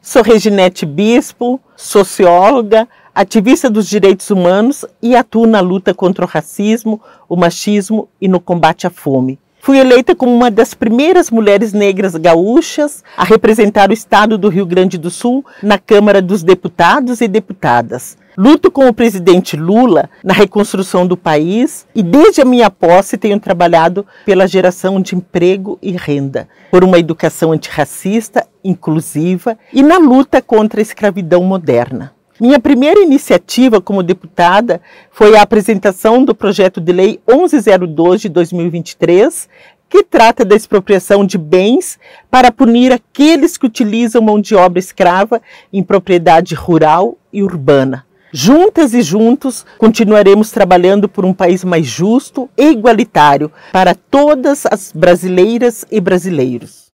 Sou Reginete Bispo, socióloga, ativista dos direitos humanos e atuo na luta contra o racismo, o machismo e no combate à fome. Fui eleita como uma das primeiras mulheres negras gaúchas a representar o estado do Rio Grande do Sul na Câmara dos Deputados e Deputadas. Luto com o presidente Lula na reconstrução do país e desde a minha posse tenho trabalhado pela geração de emprego e renda, por uma educação antirracista, inclusiva e na luta contra a escravidão moderna. Minha primeira iniciativa como deputada foi a apresentação do projeto de lei 1102 de 2023, que trata da expropriação de bens para punir aqueles que utilizam mão de obra escrava em propriedade rural e urbana. Juntas e juntos, continuaremos trabalhando por um país mais justo e igualitário para todas as brasileiras e brasileiros.